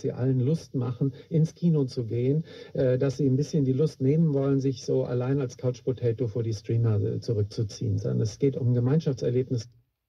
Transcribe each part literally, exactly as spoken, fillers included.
sie allen Lust machen, ins Kino zu gehen, äh, dass sie ein bisschen die Lust nehmen wollen, sich so allein als Couch Potato vor die Streamer äh, zurückzuziehen. Sondern es geht um ein Gemeinschaftserlebnis.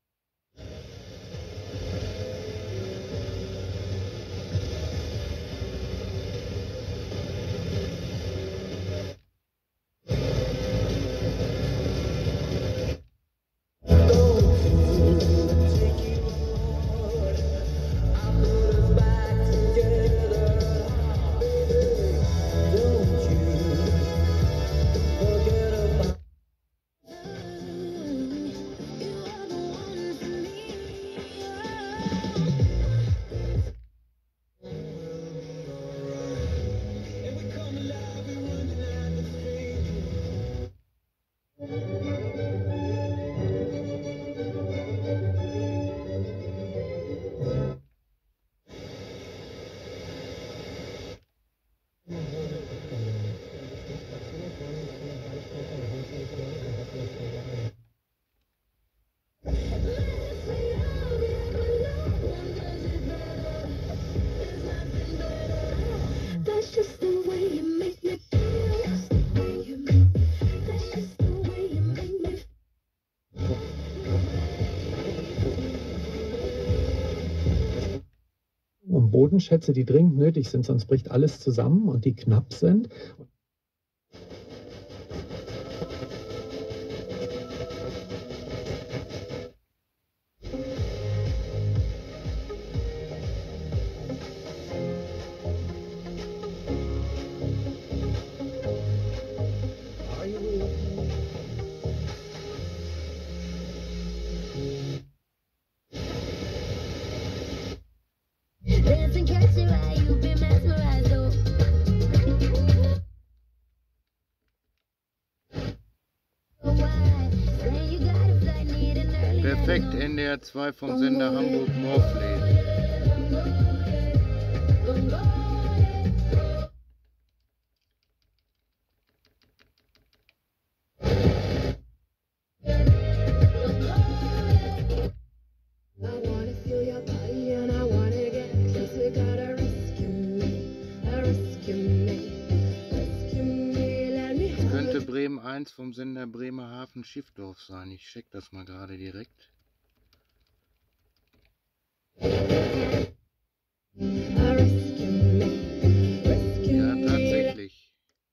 Um Bodenschätze, die dringend nötig sind, sonst bricht alles zusammen und die knapp sind. Dancing, catch your eye, you've been mesmerized, oh. Perfekt, N D R zwei vom Sender Hamburg Morphlane. Bremen eins vom Sender Bremerhaven Schiffdorf sein. Ich check das mal gerade direkt. Ja, tatsächlich.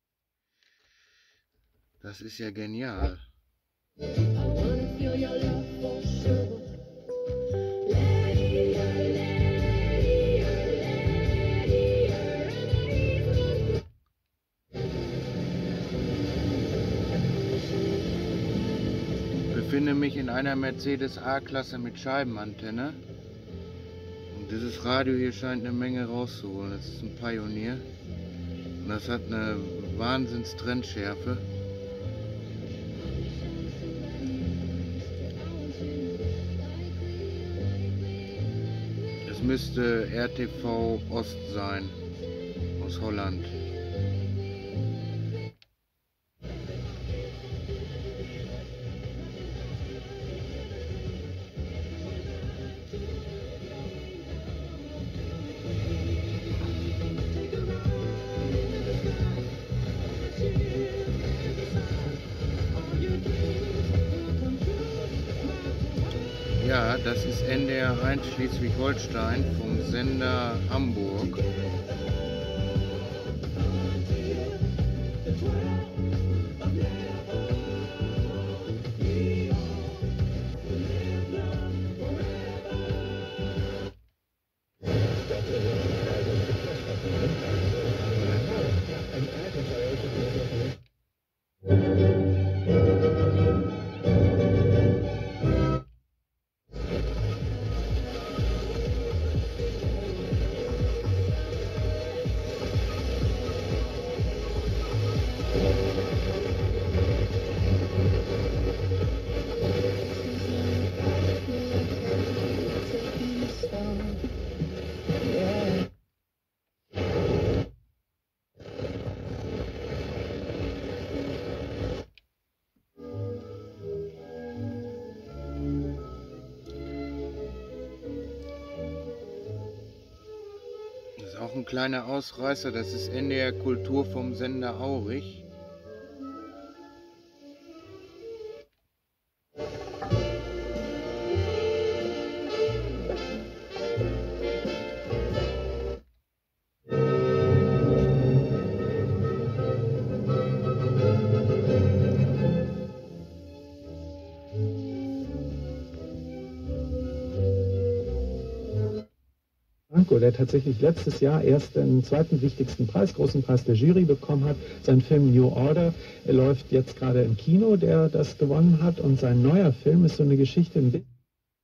Das ist ja genial. Ich befinde mich in einer Mercedes A-Klasse mit Scheibenantenne und dieses Radio hier scheint eine Menge rauszuholen. Das ist ein Pionier und das hat eine Wahnsinns-Trennschärfe. Es müsste R T V Ost sein, aus Holland. Ja, das ist N D R eins Schleswig-Holstein vom Sender Hamburg. ein kleiner Ausreißer, das ist N D R Kultur vom Sender Aurich. Der tatsächlich letztes Jahr erst den zweiten wichtigsten Preis, großen Preis der Jury bekommen hat. Sein Film New Order er läuft jetzt gerade im Kino, der das gewonnen hat. Und sein neuer Film ist so eine Geschichte ein bisschen.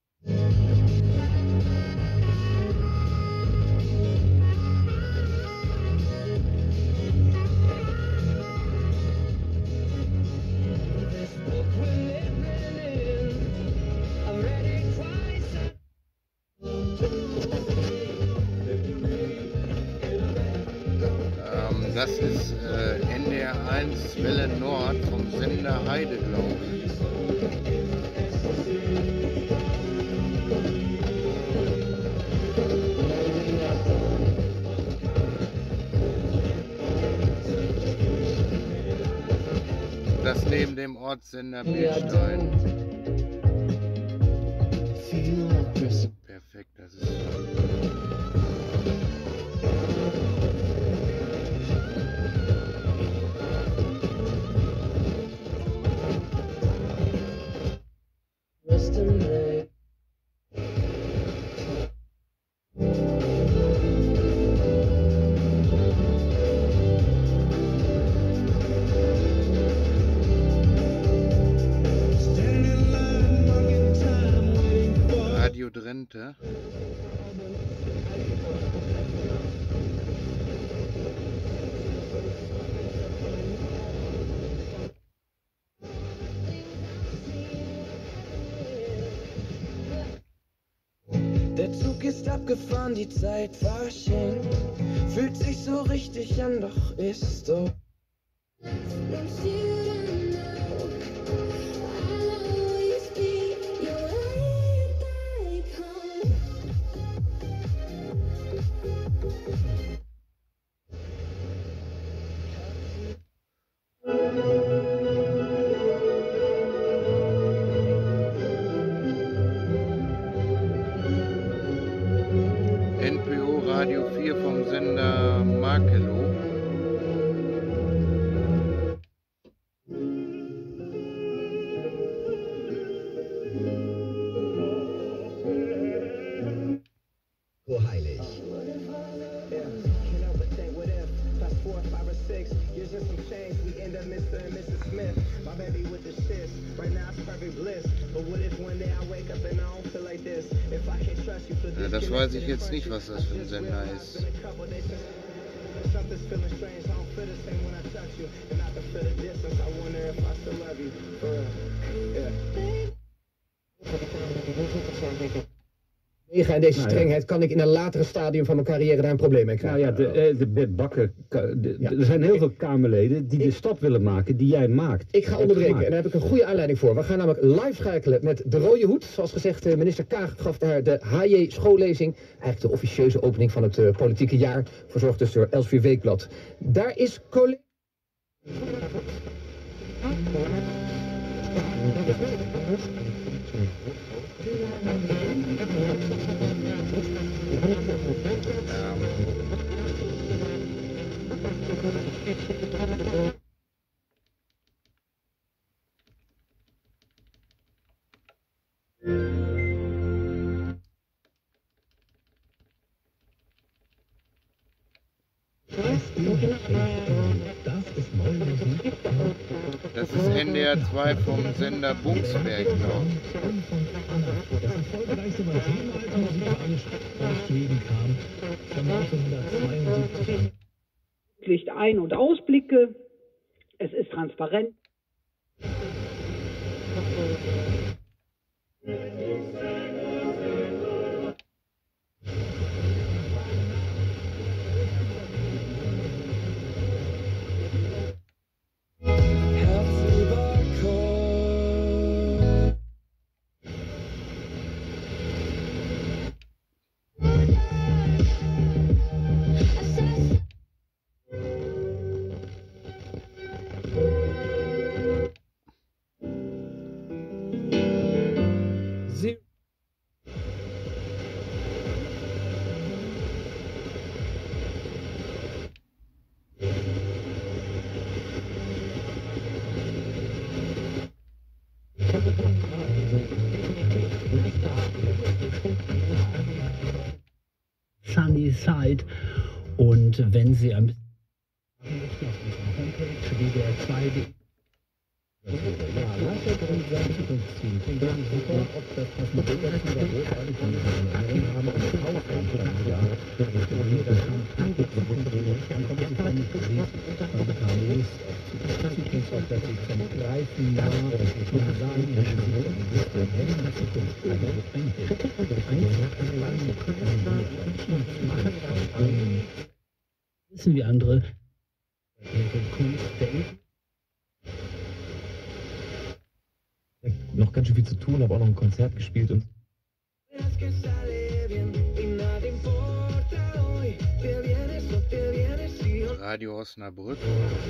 Das ist äh, N D R eins Welle Nord vom Sender Heide, glaube ich. Das neben dem Ortssender Bildstein. Perfekt, das ist. Radio Drenthe. Der Zug ist abgefahren, die Zeit verschenkt. Fühlt sich so richtig an, doch ist so. N P O Radio vier vom Sender Makelo. So heilig. Ja, das weiß ich jetzt nicht, was das für ein Sender ist. En deze strengheid kan ik in een latere stadium van mijn carrière daar een probleem mee Nou krijgen. ja, de, de Bert Bakker, de, Ja. er zijn heel veel Kamerleden die de stap willen maken die jij maakt. Ik ga Hebt onderbreken en gemaakt. daar heb ik een goede aanleiding voor. We gaan namelijk live schakelen met de Rode Hoed. Zoals gezegd, eh, minister Kaag gaf daar de H J schoollezing. Eigenlijk de officieuze opening van het eh, politieke jaar. Verzorgd dus door Elsevier Weekblad. Daar is collega... Das ist N D R zwei vom Sender Bungsberg, glaube ich. Das erfolgreichste Thema musikalisch aus Schweden kam, von neunzehnhundertzweiundsiebzig an. Licht Ein- und Ausblicke. Es ist transparent. Herz über Chor. Zeit. Und wenn Sie ein bisschen Homepage W D R zwei. Ja, lass uns in seine Zukunft ziehen. Klingt gar nicht super, ob das passende Bild dazu war, großartig von dieser Erinnerung haben und eine Hauskampe dann ja. Das kam keine Zukunft, dann kommt sie von nicht gesehen, dann bekam Lust auf Zukunft, auf das sie zum Greifen nah und man sagen, dass sie sich an die Helden der Zukunft einhält. Eins wissen wie andere, Kunst der noch ganz schön viel zu tun, habe auch noch ein Konzert gespielt und Radio Osnabrück.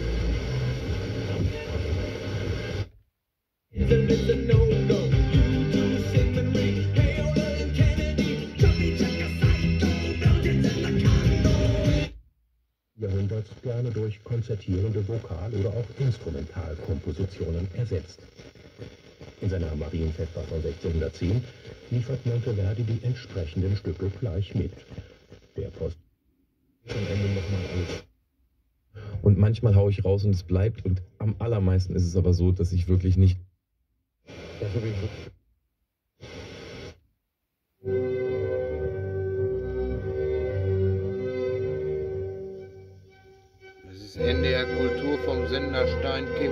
Jahrhunderts gerne durch konzertierende Vokal- oder auch Instrumentalkompositionen ersetzt. In seiner Marienfestbar von sechzehnhundertzehn liefert Monteverdi die entsprechenden Stücke gleich mit. Der Post am Ende nochmal alles. Und manchmal haue ich raus und es bleibt. Und am allermeisten ist es aber so, dass ich wirklich nicht... Ja, sowieso. Das ist N D R Kultur vom Sender Stein Kim.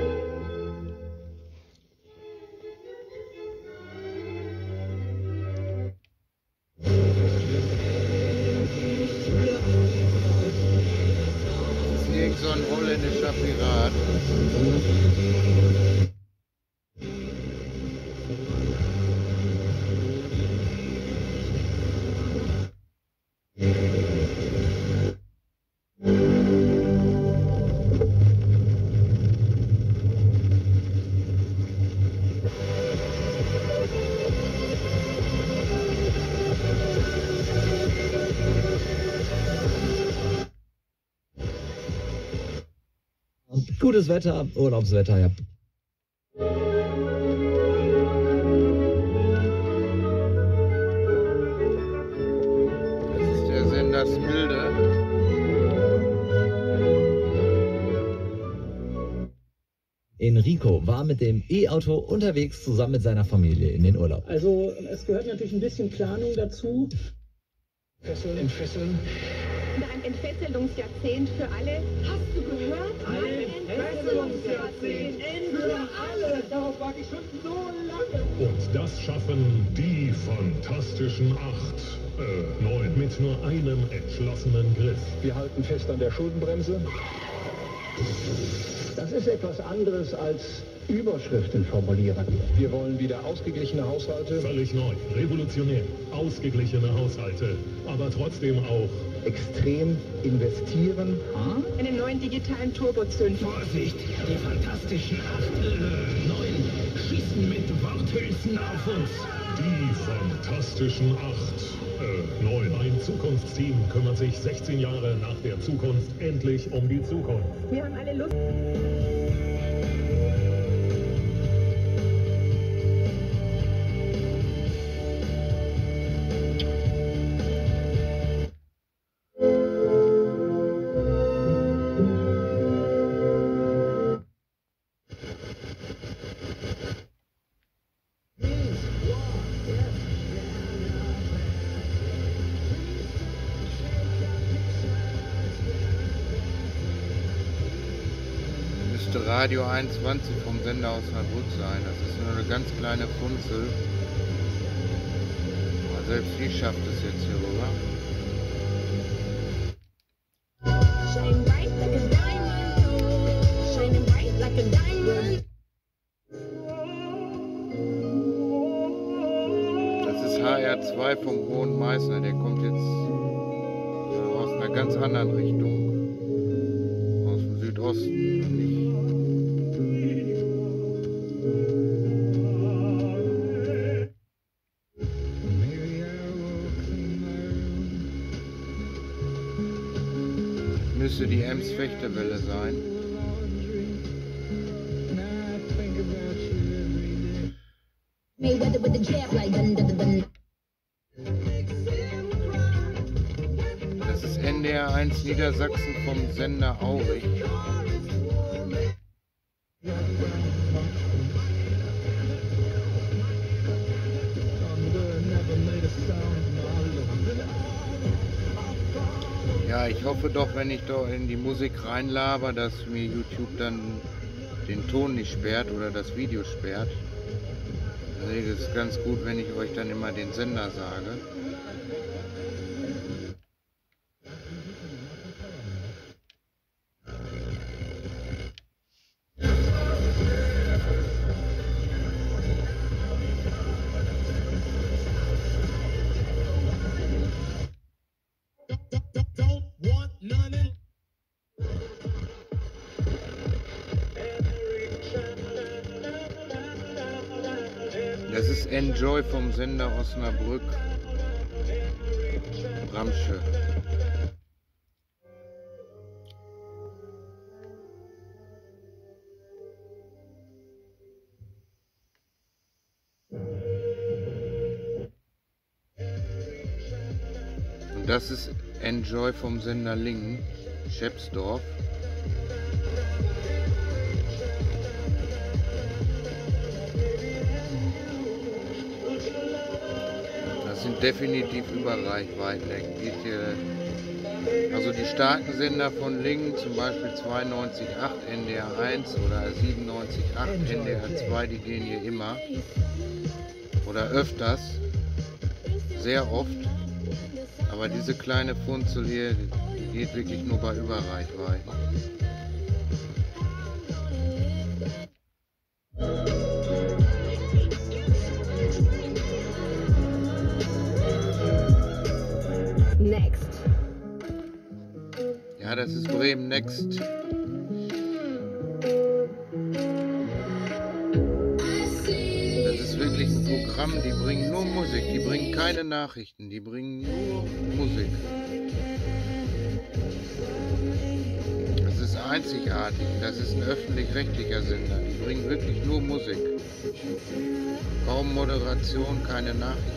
So ein holländischer Pirat. Gutes Wetter, Urlaubswetter, ja. Das ist der Sender Smilde. Enrico war mit dem E-Auto unterwegs zusammen mit seiner Familie in den Urlaub. Also es gehört natürlich ein bisschen Planung dazu. Fesseln, entfesseln. Ein Entfesselungsjahrzehnt für alle. Hast du gehört? Ein Entfesselungsjahrzehnt für alle. Darauf warte ich schon so lange. Und das schaffen die fantastischen acht, äh, neun, mit nur einem entschlossenen Griff. Wir halten fest an der Schuldenbremse. Das ist etwas anderes als Überschriften formulieren. Wir wollen wieder ausgeglichene Haushalte. Völlig neu, revolutionär, ausgeglichene Haushalte, aber trotzdem auch extrem investieren. Einen neuen digitalen Turbozünder. Vorsicht, die fantastischen acht, äh, neun schießen mit Worthülsen auf uns. Die fantastischen acht, äh, neun. Ein Zukunftsteam kümmert sich sechzehn Jahre nach der Zukunft endlich um die Zukunft. Wir haben alle Lust. Radio einundzwanzig vom Sender Osnabrück sein. Das ist nur eine ganz kleine Funzel. Aber selbst die schafft es jetzt hier rüber. Das ist H R zwei vom Hohen Meißner. Der kommt jetzt aus einer ganz anderen Richtung. Aus dem Südosten. Nicht müsste die Ems-Fechtewelle sein. eins Niedersachsen vom Sender Aurich. Ja, ich hoffe doch, wenn ich da in die Musik reinlaber, dass mir YouTube dann den Ton nicht sperrt oder das Video sperrt. Also das ist ganz gut, wenn ich euch dann immer den Sender sage. Das ist Enjoy vom Sender Osnabrück, Bramsche. Und das ist Enjoy vom Sender Lingen, Schepsdorf. Sind definitiv über Reichweiten. Geht hier, also die starken Sender von Lingen, zum Beispiel zweiundneunzig Komma acht N D R eins oder siebenundneunzig Komma acht N D R zwei, die gehen hier immer oder öfters, sehr oft, aber diese kleine Funzel hier, die geht wirklich nur bei Überreichweiten. Next. Ja, das ist Bremen Next. Das ist wirklich ein Programm, die bringen nur Musik, die bringen keine Nachrichten, die bringen nur Musik. Das ist einzigartig, das ist ein öffentlich-rechtlicher Sender, die bringen wirklich nur Musik. Kaum Moderation, keine Nachrichten.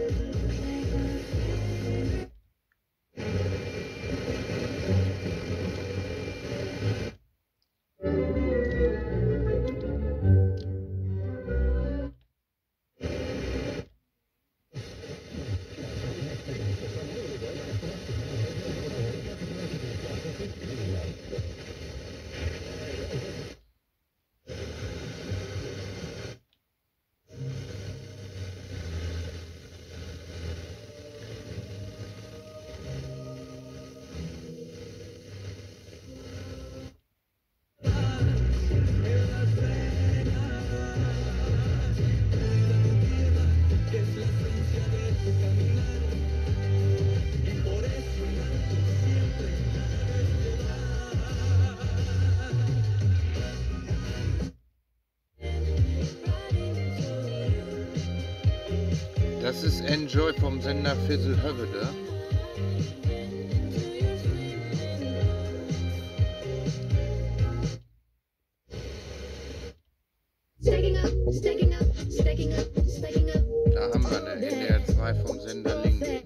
Das ist Enjoy vom Sender Fisselhövede. Da haben wir eine N D R zwei vom Sender Lingen.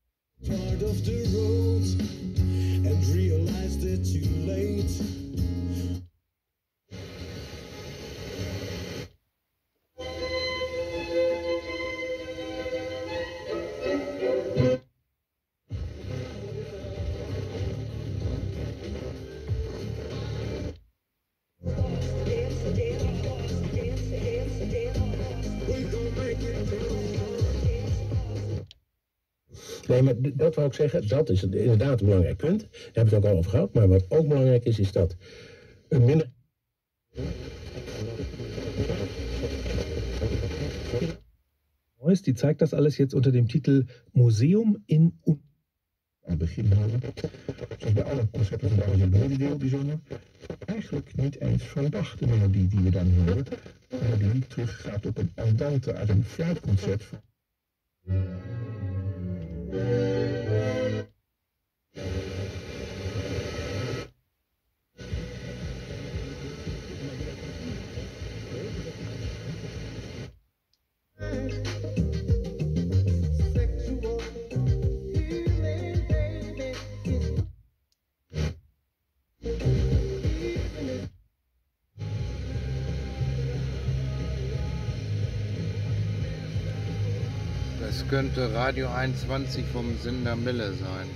Nee, maar dat wil ik zeggen, dat is inderdaad een belangrijk punt. Daar hebben we het ook al over gehad. Maar wat ook belangrijk is, is dat een minder... Die zeigt das alles jetzt unter dem Titel Museum in... Aan het begin houden, zoals bij alle concerten van de Alexander deel bijzonder, eigenlijk niet eens van Bach, de melodie die we dan horen. De melodie die teruggaat op een andante uit een fluitconcert van... Es könnte Radio einundzwanzig vom Sender Mille sein.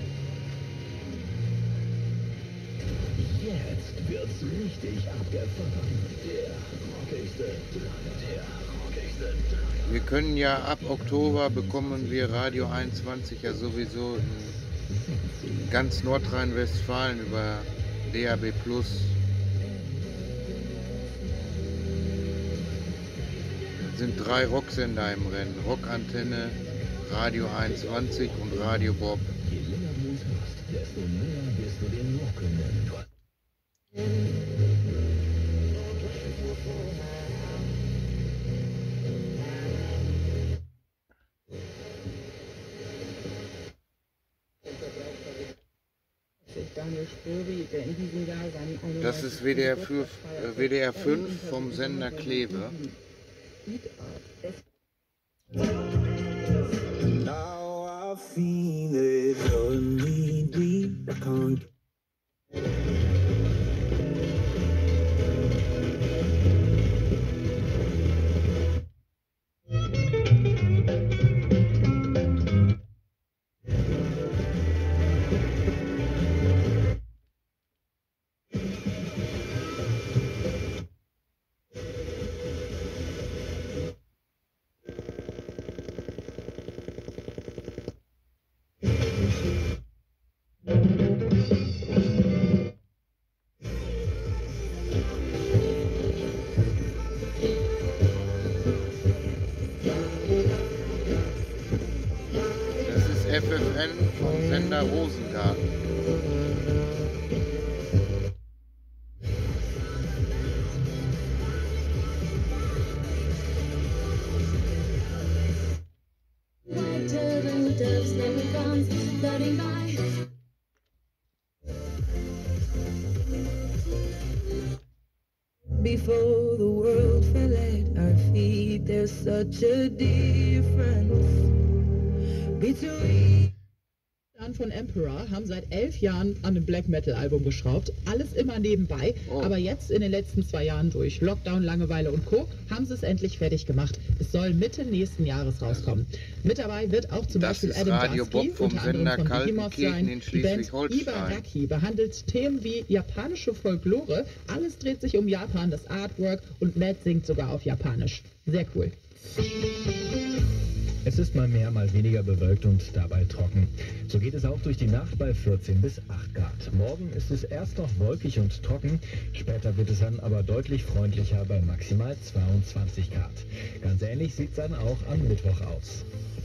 Jetzt wird's richtig abgefahren. Der rockigste Draht, der rockigste Draht. Wir können ja ab Oktober bekommen wir Radio einundzwanzig ja sowieso in ganz Nordrhein-Westfalen über D A B plus. Es sind drei Rocksender im Rennen. Rockantenne, Radio einundzwanzig und Radio Bob. Je länger du es machst, desto näher wirst du den Rocken. Das ist W D R fünf, äh, W D R fünf vom Sender Kleve. Now I feel it on me deep. I can't. F F N vom Sender Rosengarten. Before the world fell at our feet, there's such a difference between. Von Emperor haben seit elf Jahren an einem Black Metal Album geschraubt, alles immer nebenbei, oh. aber jetzt in den letzten zwei Jahren durch Lockdown, Langeweile und Co. haben sie es endlich fertig gemacht. Es soll Mitte nächsten Jahres rauskommen. Mit dabei wird auch zum das Beispiel ist Adam Radio Jaski, Bob vom unter Sender anderem von Behemoth sein. in Die Band Schleswig-Holstein. Ibaraki behandelt Themen wie japanische Folklore. Alles dreht sich um Japan, das Artwork und Matt singt sogar auf Japanisch. Sehr cool. Es ist mal mehr, mal weniger bewölkt und dabei trocken. So geht es auch durch die Nacht bei vierzehn bis acht Grad. Morgen ist es erst noch wolkig und trocken, später wird es dann aber deutlich freundlicher bei maximal zweiundzwanzig Grad. Ganz ähnlich sieht es dann auch am Mittwoch aus.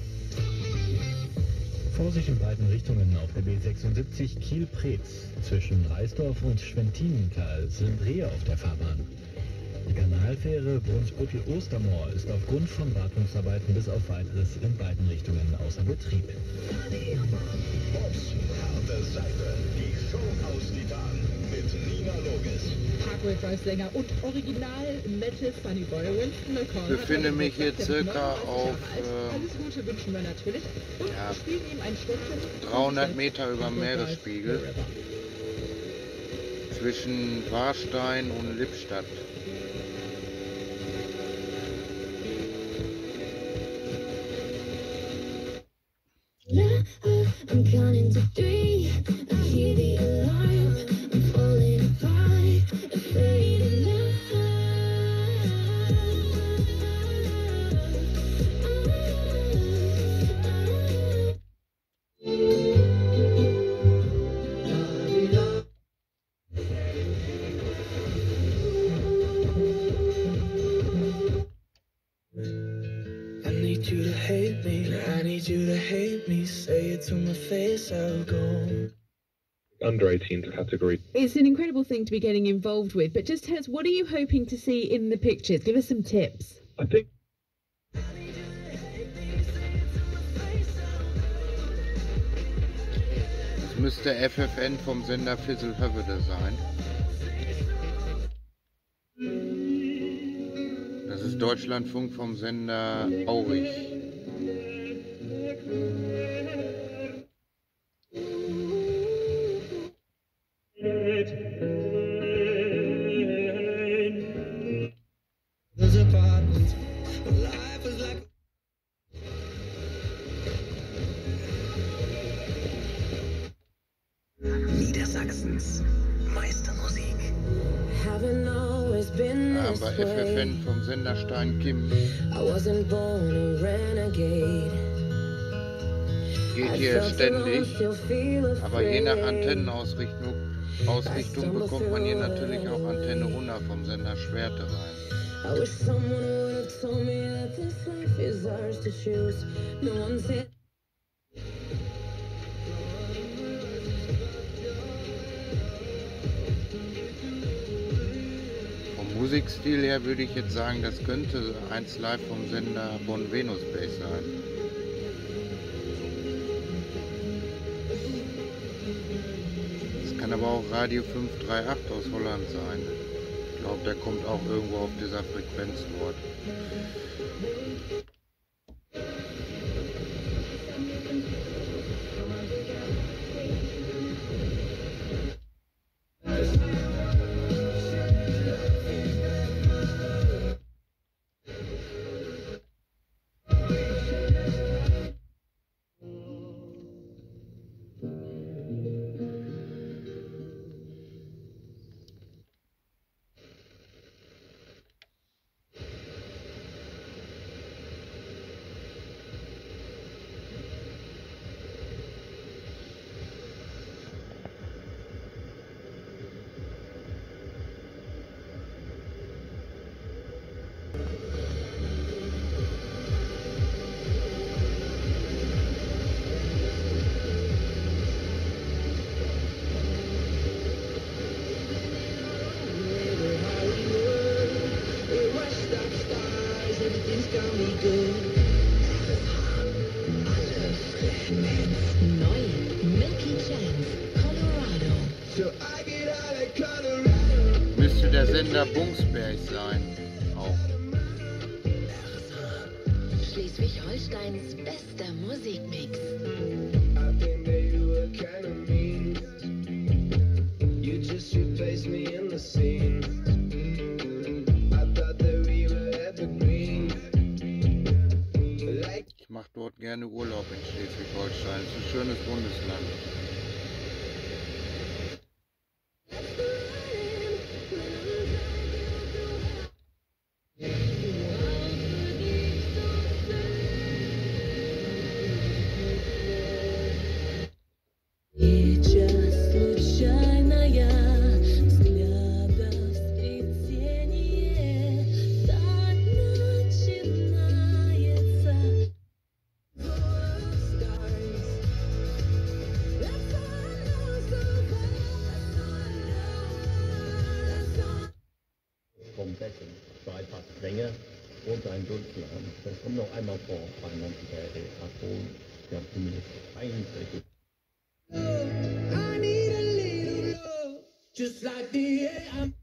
Vorsicht in beiden Richtungen auf der B sechsundsiebzig Kiel-Preetz. Zwischen Reisdorf und Schwentinenthal sind Rehe auf der Fahrbahn. Die Kanalfähre Brunsbüttel-Ostermoor ist aufgrund von Wartungsarbeiten bis auf weiteres in beiden Richtungen außer Betrieb. Bobs harte Seite, die Show aus Titan mit Nina Logis. Parkway Drive-Sänger und Original-Metal Funny Boy Winston McCall. Ich befinde mich hier circa auf Alles Gute wünschen wir natürlich. Und ja, spielen ihm ein Stückchen dreihundert Meter über Meeresspiegel zwischen Warstein und Lippstadt. I'm counting to three. I hear the alarm. I'm falling apart, afraid of love. I need you to hate me, I need you to hate me, say it to my face, I'll go. Under eighteens category. It's an incredible thing to be getting involved with, but just tell us, what are you hoping to see in the pictures? Give us some tips. I think Es müsste F F N vom Sender Fisselhövede sein. Das ist Deutschlandfunk vom Sender Aurich. Those apartments, life is like been Ja, this aber F F way. N vom Senderstein Kim I wasn't born a renegade. geht hier ständig. Aber je nach Antennenausrichtung Ausrichtung bekommt man hier natürlich auch Antenne Unna vom Sender Schwerte rein. I wish someone would have told me that this life is ours to choose. No one said. Vom Musikstil her würde ich jetzt sagen, das könnte eins live vom Sender Bonn Venus Base sein. Das kann aber auch Radio fünf drei acht aus Holland sein. Ich glaube, der kommt auch irgendwo auf dieser Frequenz dort. Müsste der Sender Bungsberg sein, auch. Schleswig-Holsteins bester Musikmix. Ich mache dort gerne Urlaub in Schleswig-Holstein. Es ist ein schönes Bundesland. Vom Becken, zwei Paar Stränge und ein Dutzland. Das kommt noch einmal vor, zweiundneunzig Jahre Aktion, wir haben zumindest einundsechzig. I need a little love, just like the air I'm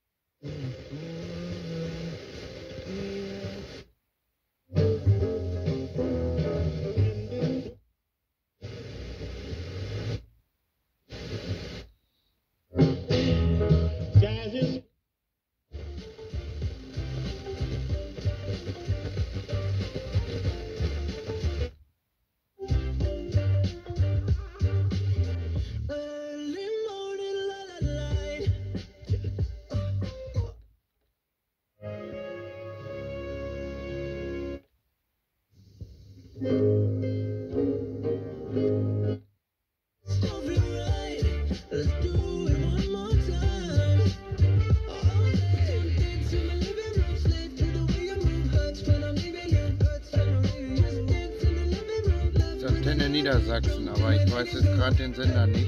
Antenne Niedersachsen, aber ich weiß jetzt gerade den Sender nicht.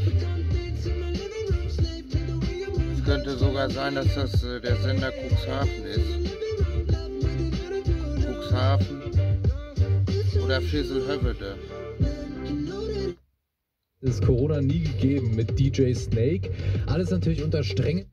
Es könnte sogar sein, dass das äh, der Sender Cuxhaven ist. Cuxhaven oder Fisselhövede. Es ist Corona nie gegeben mit D J Snake. Alles natürlich unter strengen.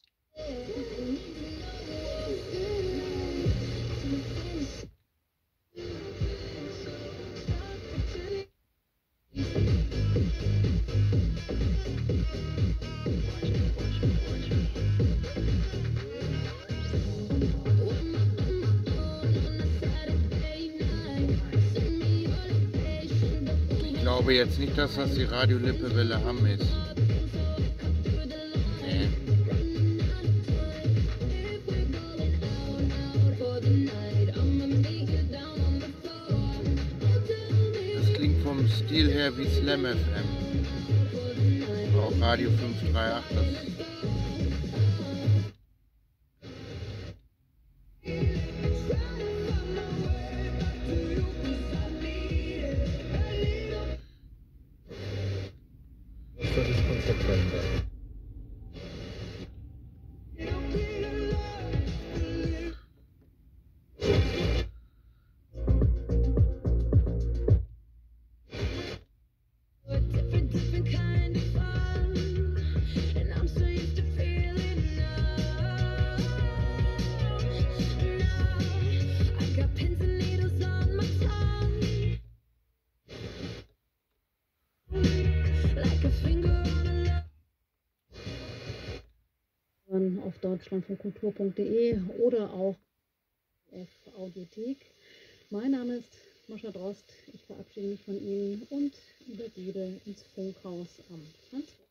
Ich glaube jetzt nicht, dass das die Radio Lippewelle Hamm ist. Nee. Stil her wie Slam F M. Auch Radio fünf drei acht. Das Das soll das Konzept dahinter. Auf deutschlandfunkkultur punkt de oder auch F Audiothek. Mein Name ist Mascha Drost. Ich verabschiede mich von Ihnen und übergebe ins Funkhaus am Transport.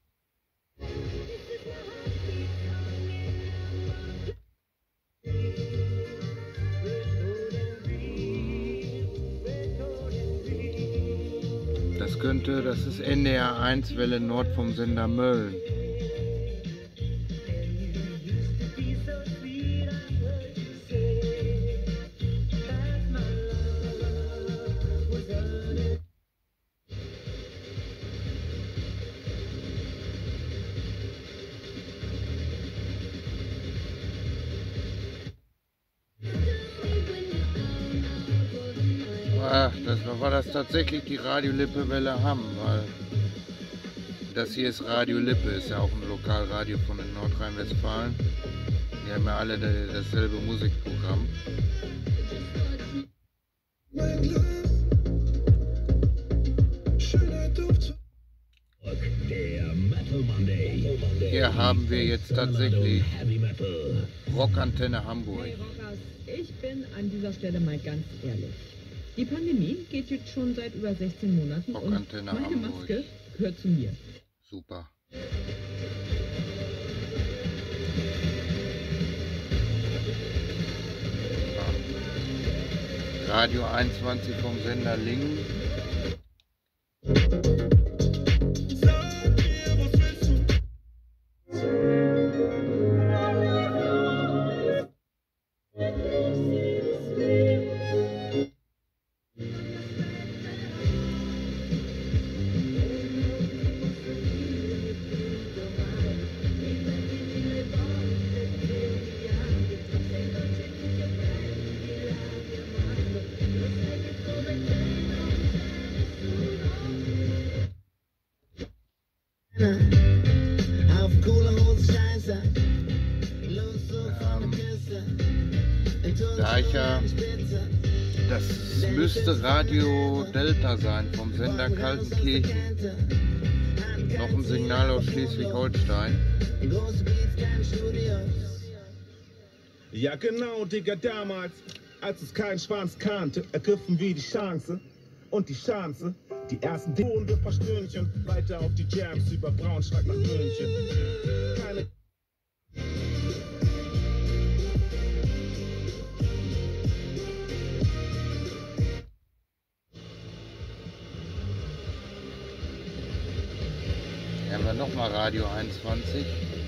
Das könnte, das ist N D R eins Welle Nord vom Sender Mölln. Ach, das war, war das tatsächlich die Radio Lippe Welle Hamm, weil das hier ist Radio Lippe, ist ja auch ein Lokalradio von in Nordrhein-Westfalen. Die haben ja alle dasselbe Musikprogramm. Hier haben wir jetzt tatsächlich Rockantenne Hamburg. Hey Rockers, ich bin an dieser Stelle mal ganz ehrlich. Die Pandemie geht jetzt schon seit über sechzehn Monaten und Rockantenne meine Hamburg. Maske gehört zu mir. Super. Radio einundzwanzig vom Sender Lingen. Da ich ja, das müsste Radio Delta sein vom Sender Kaltenkirchen. Noch ein Signal aus Schleswig-Holstein. Ja genau, Digga, damals, als es kein Schwanz kannte, ergriffen wir die Chance. Und die Chance, die ersten Hunde paar Stündchen, weiter auf die Jams über Braunschweig nach München. Keine Hier haben wir nochmal Radio einundzwanzig.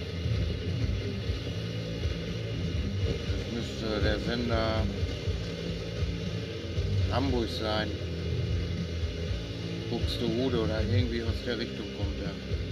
Das müsste der Sender Hamburg sein. Buxtehude oder irgendwie aus der Richtung kommt er.